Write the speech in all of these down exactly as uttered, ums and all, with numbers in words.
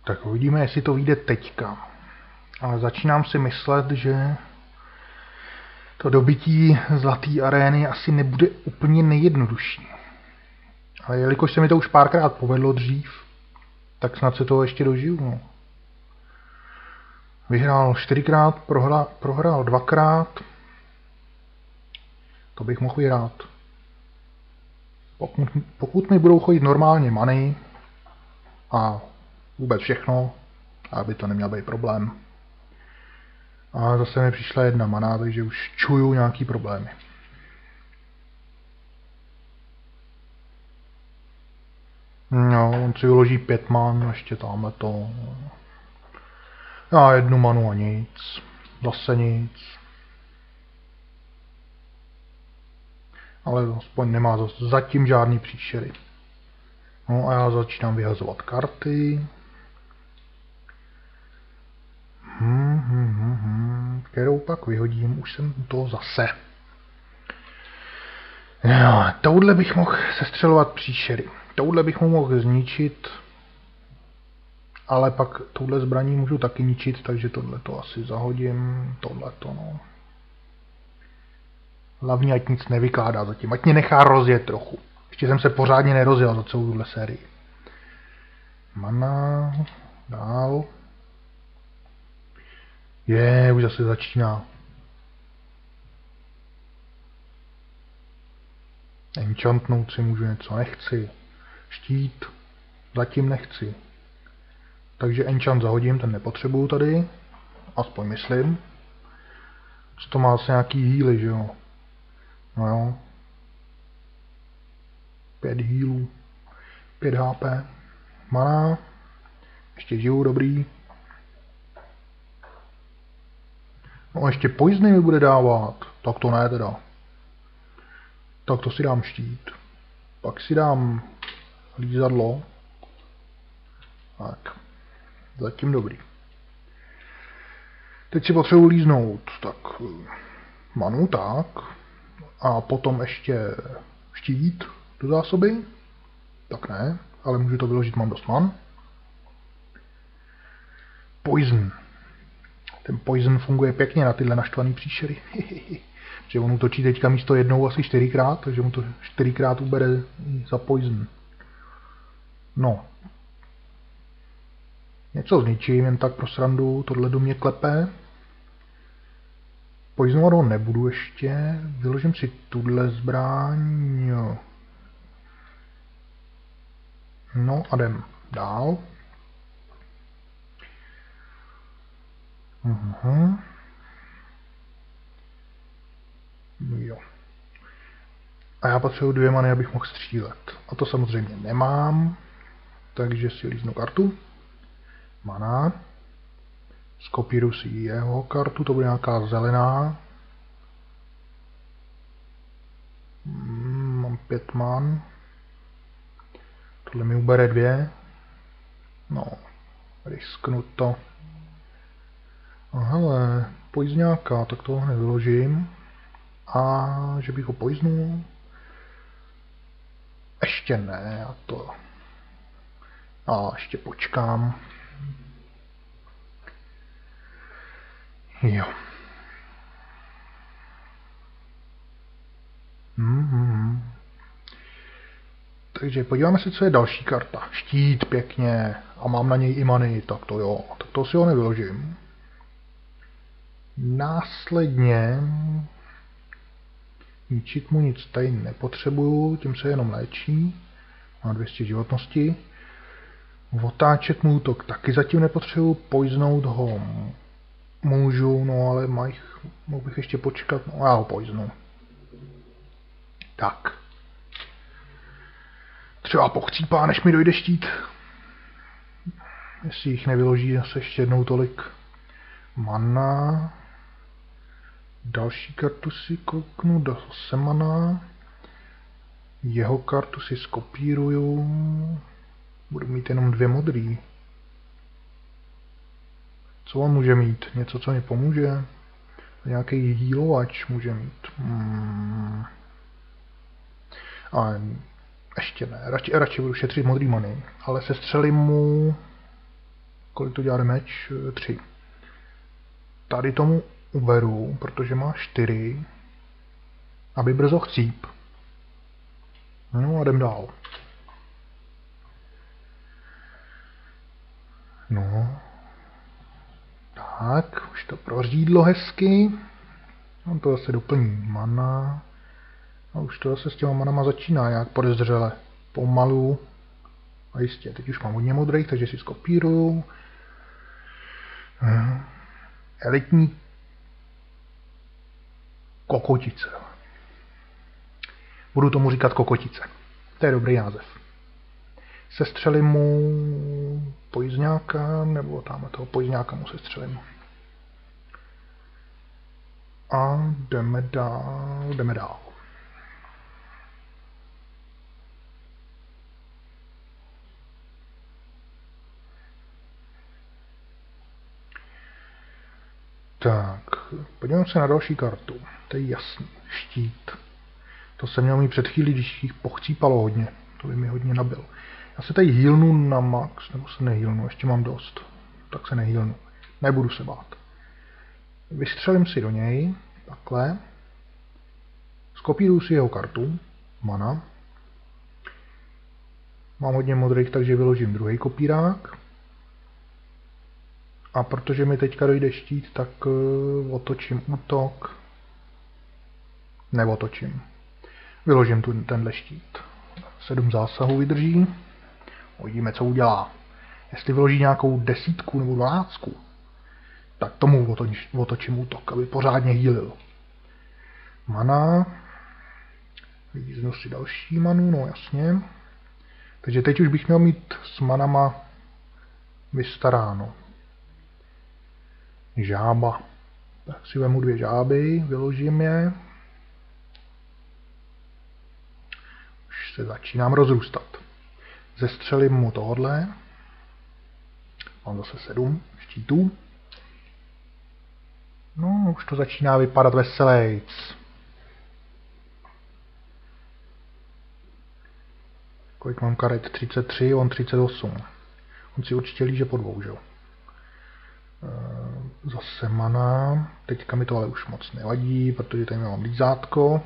Tak uvidíme, jestli to vyjde teďka. Ale začínám si myslet, že to dobytí zlaté arény asi nebude úplně nejjednodušší. Ale jelikož se mi to už párkrát povedlo dřív, tak snad se toho ještě dožiju. No. Vyhrál čtyřikrát, prohrál, prohrál dvakrát. To bych mohl vyhrát. Pokud, pokud mi budou chodit normálně money a vůbec všechno, aby to neměl být problém. A zase mi přišla jedna mana, takže už čuju nějaký problémy. No, on si vyloží pět man, ještě tamhle to. Já jednu manu a nic. Zase nic. Ale aspoň nemá zatím žádný příšery. No a já začínám vyhazovat karty. Hmm, hmm, hmm, hmm. Kterou pak vyhodím, už jsem u toho zase. No, touhle bych mohl sestřelovat příšery. Touhle bych mu mohl zničit. Ale pak touhle zbraní můžu taky ničit, takže tohle to asi zahodím. Tohle to no. Hlavně ať nic nevykládá zatím, ať mě nechá rozjet trochu. Ještě jsem se pořádně nerozjel za celou tuhle sérii. Mana, dál. Je, už zase začíná. Enchantnout si můžu něco, nechci. Štít, zatím nechci. Takže enchant zahodím, ten nepotřebuju tady. Aspoň myslím. Co to má asi nějaký healy, že jo? No jo. Pět healů. Pět H P. Mana. Ještě žiju, dobrý. No ještě poizny mi bude dávat. Tak to ne teda. Tak to si dám štít. Pak si dám lízadlo. Tak. Zatím dobrý. Teď si potřebuji líznout. Tak. Manu, tak. A potom ještě štít do zásoby. Tak ne. Ale můžu to vyložit, mám dost man. Poison. Ten poison funguje pěkně na tyhle naštvaný příšery. Že on útočí teďka místo jednou asi čtyřikrát, takže mu to čtyřikrát ubere za poison. No. Něco zničím, jen tak pro srandu, tohle do mě klepe. Poisonovat ho nebudu ještě, vyložím si tuhle zbraň. Jo. No a jdem dál. Uhum. Jo. A já potřebuji dvě many, abych mohl střílet. A to samozřejmě nemám. Takže si líznu kartu. Mana. Skopíruji si jeho kartu, to bude nějaká zelená. Hmm, mám pět man. Tohle mi ubere dvě. No, risknu to. A hele, poizňáka, tak toho nevyložím. A že bych ho poiznul? Ještě ne, a to... A ještě počkám. Jo. Mm-hmm. Takže podíváme se, co je další karta. Štít pěkně. A mám na něj i many, tak to jo. Tak to si ho nevyložím. Následně... Ničit mu nic tady nepotřebuju, tím se jenom léčí. Má dvě stě životnosti. Otáčet mu útok taky zatím nepotřebuju. Poiznout ho můžu, no ale maj, mohl bych ještě počkat. No já ho poiznu. Tak. Třeba pochcípá, než mi dojde štít. Jestli jich nevyloží zase ještě jednou tolik. Mana. Další kartu si kouknu, zase mana. Jeho kartu si skopíruju. Budu mít jenom dvě modrý. Co on může mít? Něco, co mi pomůže? Nějaký healovač může mít. Hmm. Ale ještě ne. Radši, radši budu šetřit modrý many. Ale sestřelím mu kolik to dělá damage? tři. Tady tomu uberu, protože má čtyři, aby brzo chcíp. No a jdem dál. No. Tak, už to prořídlo hezky. On to zase doplní mana. A už to zase s těma manama začíná nějak podezřele. Pomalu. A jistě, teď už mám hodně modrých, takže si skopíruju. Hmm. Elitní kokotice. Budu tomu říkat kokotice. To je dobrý název. Sestřelím mu pojizňáka, nebo tamhle toho pojizňáka mu sestřelím. A jdeme dál, jdeme dál. Tak, podívám se na další kartu. To je jasný. Štít. To jsem měl mít před chvílí, když jich pochcípalo hodně. To by mi hodně nabil. Já se tady healnu na max, nebo se nehealnu, ještě mám dost. Tak se nehealnu. Nebudu se bát. Vystřelím si do něj. Takhle. Skopíruju si jeho kartu. Mana. Mám hodně modrých, takže vyložím druhý kopírák. A protože mi teďka dojde štít, tak uh, otočím útok. Neotočím. Vyložím tu, tenhle štít. Sedm zásahů vydrží. Uvidíme, co udělá. Jestli vyloží nějakou desítku nebo dvanáctku, tak tomu otoč, otočím útok, aby pořádně healil. Mana. Vyjíznu si další manu, no jasně. Takže teď už bych měl mít s manama vystaráno. Žába. Tak si vemu dvě žáby, vyložím je. Už se začínám rozrůstat. Zestřelím mu tohodle. Mám zase sedm štítů. No, už to začíná vypadat veselejc. Kolik mám karet? třicet tři, on třicet osm. On si určitě líže po dvou, že jo? Zase mana. Teďka mi to ale už moc nevadí, protože tady mám lízátko.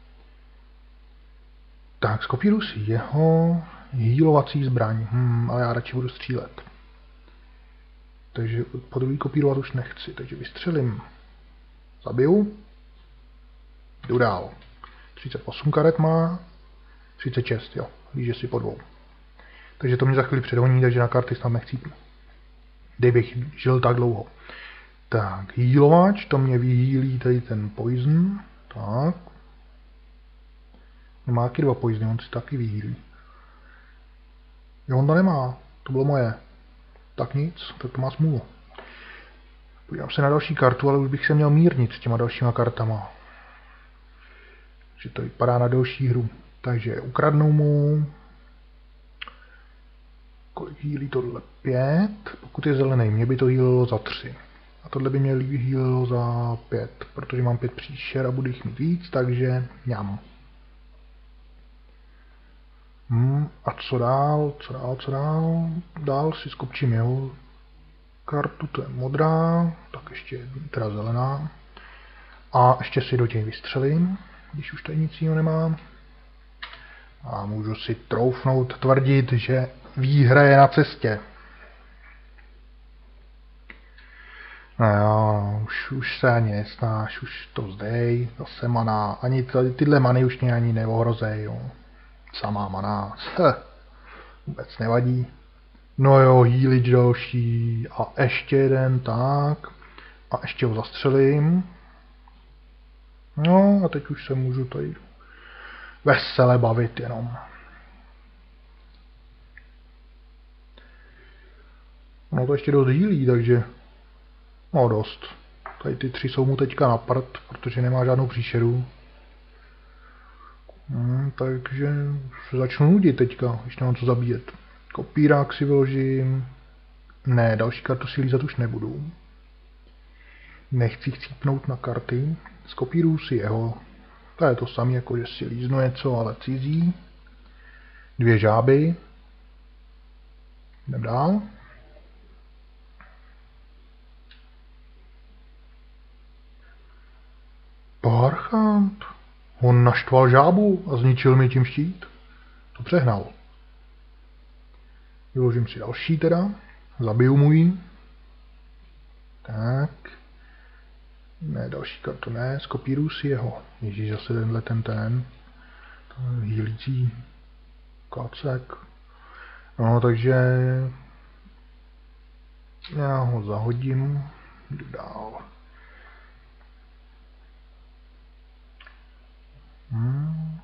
Tak, skopíruji si jeho healovací zbraň. Hmm, ale já radši budu střílet. Takže po druhý kopírovat už nechci. Takže vystřelím. Zabiju. Jdu dál. třicet osm karet má. třicet šest, jo. Líže si po dvou. Takže to mě za chvíli předhoní, takže na karty snad nechcípnu. Kdybych žil tak dlouho. Tak, healovač, to mě vyhýlí tady ten poison. Tak. Má taky dva poisony, on si taky vyhýlí. Jo, on to nemá. To bylo moje. Tak nic, tak to má smůlu. Podívám se na další kartu, ale už bych se měl mírnit s těma dalšíma kartama. Takže to vypadá na další hru. Takže ukradnou mu... Kolik healí tohle? pět. Pokud je zelený, mě by to healilo za tři. A tohle by mě healilo za pět, protože mám pět příšer a budu jich mít víc, takže ňam. Hmm, a co dál, co dál, co dál? Dál si skopčím jeho kartu, to je modrá, tak ještě teda zelená. A ještě si do těch vystřelím, když už tady nic jiného nemám. A můžu si troufnout tvrdit, že výhra je na cestě. No jo, už, už se ani nesnáš, už to zdej, zase mana, ani tady, tyhle many už mě ani neohrozej, jo. Samá mana, vůbec nevadí. No jo, healič další a ještě jeden, tak. A ještě ho zastřelím. No a teď už se můžu tady vesele bavit jenom. No to ještě dost healí, takže... No dost. Tady ty tři jsou mu teďka na prd, protože nemá žádnou příšeru. Hmm, takže se začnu nudit teďka, když nemám co zabíjet. Kopírák si vyložím. Ne, další kartu si lízat už nebudu. Nechci chcípnout na karty. Skopíruju si jeho. To je to samé, jako že si líznu něco, ale cizí. Dvě žáby. Jdem dál. On naštval žábu a zničil mi tím štít. To přehnal. Vyložím si další teda. Zabiju mu ji. Tak. Ne, další kartu ne. Skopíruju si jeho. Ježíš, zase tenhle ten ten. Ten hýlící klacek. No, takže já ho zahodím. Jdu dál. Hmm.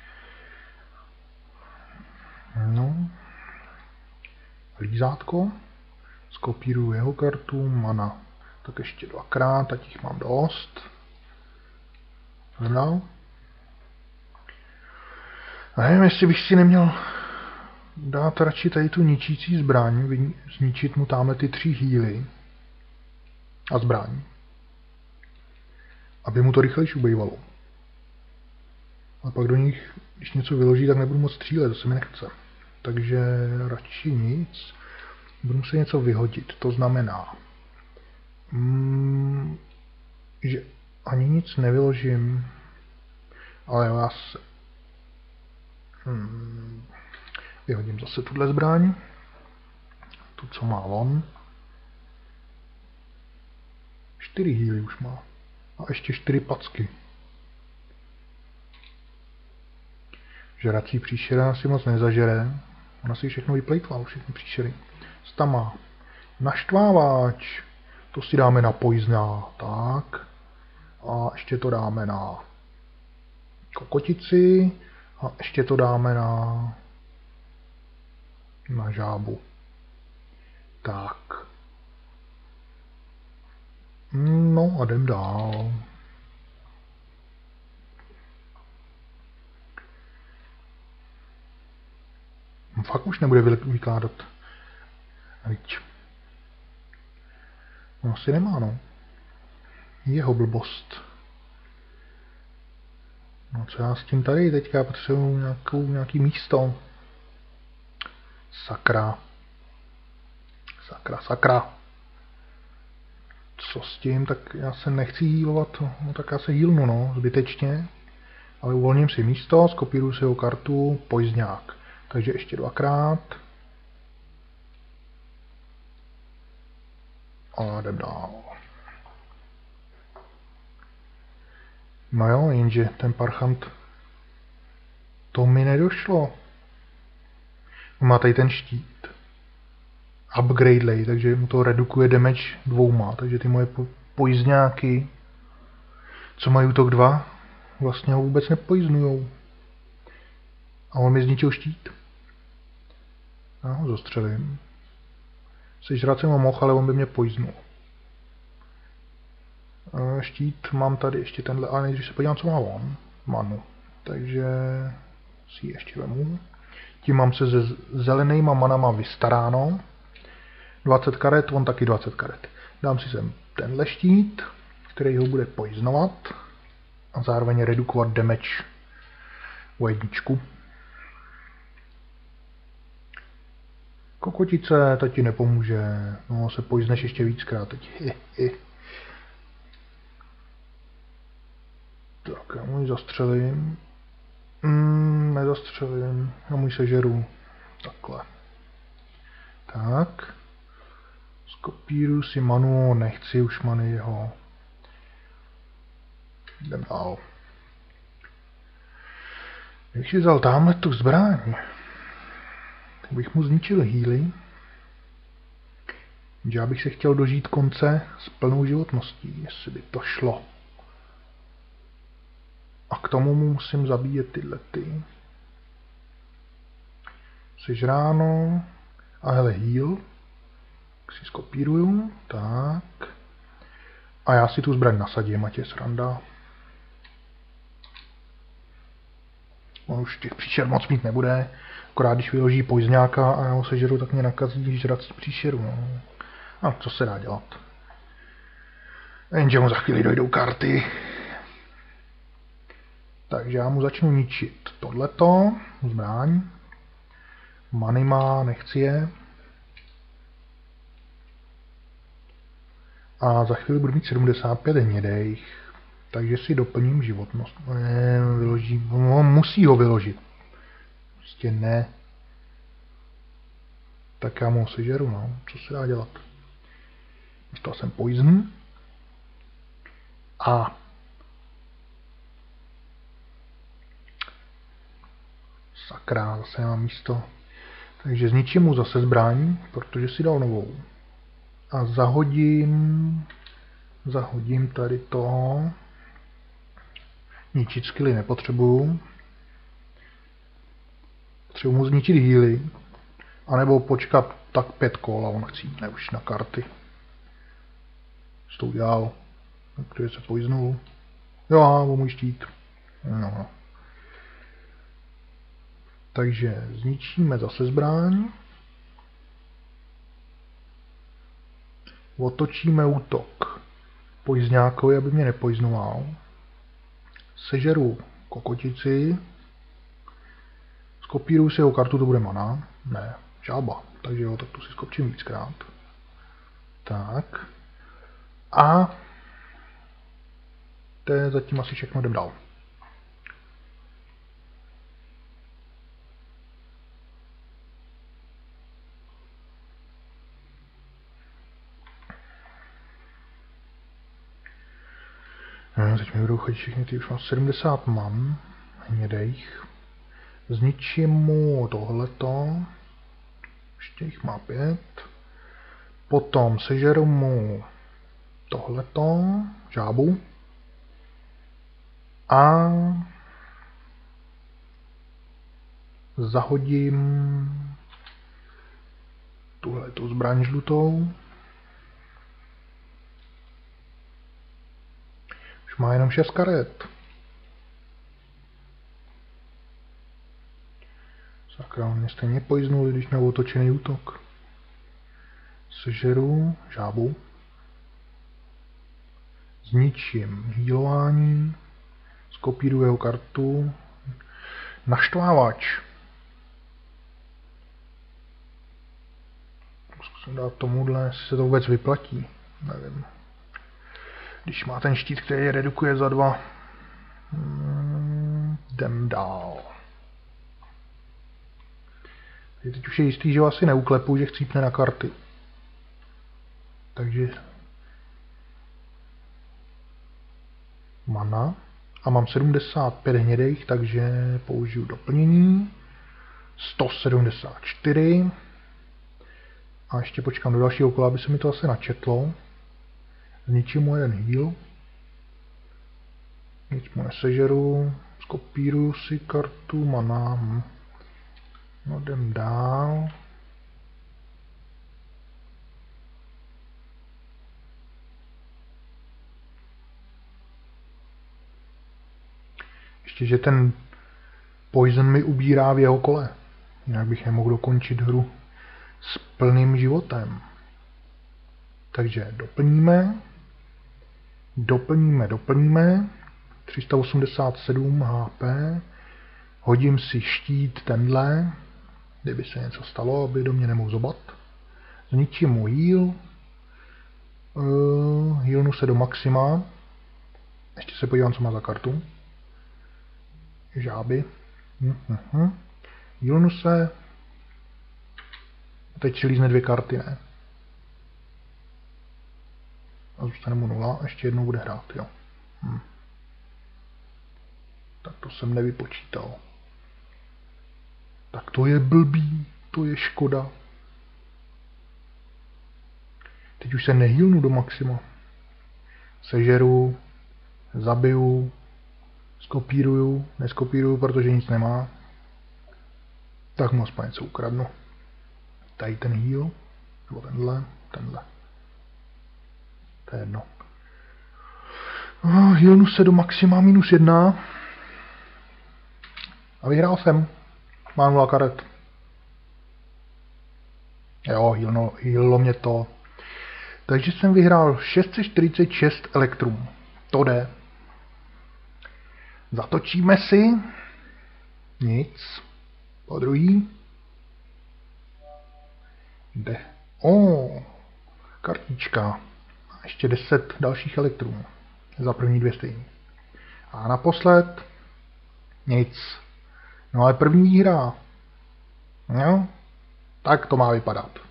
No. Lízátko. Skopíruju jeho kartu. Mana. Tak ještě dvakrát, tak jich mám dost. Dál. Nevím, jestli bych si neměl dát radši tady tu ničící zbraň, zničit mu tamhle ty tři hýly a zbraň, aby mu to rychlejš ubejvalo. A pak do nich, když něco vyloží, tak nebudu moc střílet, to se mi nechce. Takže radši nic. Budu muset něco vyhodit, to znamená, mm, že ani nic nevyložím, ale já se hmm, vyhodím zase tuhle zbraň, tu, co má on. Čtyři hýly už má. A ještě čtyři packy. Žerací příšera si moc nezažere. Ona si všechno vyplejtvala, všechny příšery. Tam má naštvávač. To si dáme na poizná. Tak. A ještě to dáme na kokotici. A ještě to dáme na na žábu. Tak. No a jdem dál. Fakt už nebude vykládat. Víč. No asi nemá, no. Jeho blbost. No co já s tím tady teďka potřebuji nějakou, nějaký místo. Sakra. Sakra, sakra. Co s tím? Tak já se nechci hýlovat. No tak já se hýlnu, no, zbytečně. Ale uvolním si místo, skopíruju si jeho kartu, poizňák. Takže ještě dvakrát. A jdem dál. No jo, jenže ten parchant, to mi nedošlo. Má tady ten štít. Upgradelej, takže mu to redukuje damage dvouma. Takže ty moje po poizňáky, co mají útok dva, vlastně ho vůbec nepoiznujou. A on mi zničil štít. Já ho zastřelím. Sežrat jsem ho mohl, ale on by mě poiznul. Štít mám tady ještě tenhle, ale nejdřív se podívám, co má on. Manu. Takže si ji ještě vemu. Tím mám se se zelenýma manama vystaráno. dvacet karet, on taky dvacet karet. Dám si sem tenhle štít, který ho bude poiznovat a zároveň redukovat damage o jedničku. Kokotice, to ti nepomůže. No, se poizneš ještě víckrát teď. Hi, hi. Tak, já mu ji zastřelím. Mm, nezastřelím. Já mu ji sežeru. Takhle. Tak. Skopíruju si manu, nechci už many jeho. Jdem dál. Když si vzal tamhle tu zbraň, tak bych mu zničil healy. Že já bych se chtěl dožít konce s plnou životností, jestli by to šlo. A k tomu mu musím zabíjet tyhle ty. Sežráno. A hele, heal. Si skopíruju. Tak. A já si tu zbraň nasadím, ať je sranda. On už těch příšer moc mít nebude. Akorát když vyloží poizňáka a já ho sežeru, tak mě nakazí žrací příšeru. No. A co se dá dělat? Jenže mu za chvíli dojdou karty. Takže já mu začnu ničit tohleto, zbraň. Many má, nechci je. A za chvíli budu mít sedmdesát pět hnědejch. Takže si doplním životnost. Ne, vyloží, on musí ho vyložit. Prostě ne. Tak já mu ho sežeru, no. Co se dá dělat? Dostal jsem poison. A sakra, zase nemám místo. Takže zničím mu zase zbraň, protože si dal novou. A zahodím... Zahodím tady toho. Ničit skilly nepotřebuju. Potřebuji mu zničit healy. A nebo počkat tak pět kol a on chcípne už na karty. Co to udělal? Protože se poiznul. Jo, o můj štít. No. Takže zničíme zase zbraň. Otočíme útok poizňákovi, aby mě nepoiznoval. Sežeru kokotici. Skopíruju si jeho kartu, to bude mana. Ne, žába. Takže jo, tak tu si skopčím víckrát. Tak. A to je zatím asi všechno, jdem dál. No, teď mi budou chodit všechny ty, už mám sedmdesát man hnědejch. Zničím mu tohleto. Ještě jich má pět. Potom sežeru mu tohleto, žábu. A zahodím tuhletu zbraň žlutou. Už má jenom šest karet. Sakra, on mě stejně poiznul, když měl otočený útok. Sežeru žábu. Zničím healování. Skopíruju jeho kartu. Naštvávač. Zkusím dát tomuhle, jestli se to vůbec vyplatí. Nevím. Když má ten štít, který je redukuje za dva. Hmm, jdem dál. Teď už je jistý, že ho asi neuklepu, že chcípne na karty. Takže mana. A mám sedmdesát pět hnědejch, takže použiju doplnění. sto sedmdesát čtyři. A ještě počkám do dalšího kola, aby se mi to asi načetlo. Zničím mu jeden heal. Nic mu nesežeru. Skopíruju si kartu mana. No jdem dál. Ještě, že ten poison mi ubírá v jeho kole. Jinak bych nemohl dokončit hru s plným životem. Takže doplníme. Doplníme, doplníme. tři sta osmdesát sedm H P. Hodím si štít tenhle. Kdyby se něco stalo, aby do mě nemohl zobat. Zničím mu heal. Uh, healnu se do maxima. Ještě se podívám, co má za kartu. Žáby. Uh-huh. Healnu se. A teď si lízne dvě karty, ne? A zůstane mu nula. Ještě jednou bude hrát, jo. Hm. Tak to jsem nevypočítal. Tak to je blbý, to je škoda. Teď už se nehýlnu do maxima. Sežeru, zabiju, skopíruju, neskopíruju, protože nic nemá. Tak mu aspoň něco ukradnu. Tady ten heal, nebo tenhle, tenhle. To je jedno. Oh, healnu se do maxima minus jedna. A vyhrál jsem. Mám nula karet. Jo, healno, heallo mě to. Takže jsem vyhrál šest set čtyřicet šest elektrum. To jde. Zatočíme si. Nic. Po druhý. Jde. O, kartička. A ještě deset dalších elektrů. Za první dvě stejný. A naposled nic. No ale první výhra. Jo? Tak to má vypadat.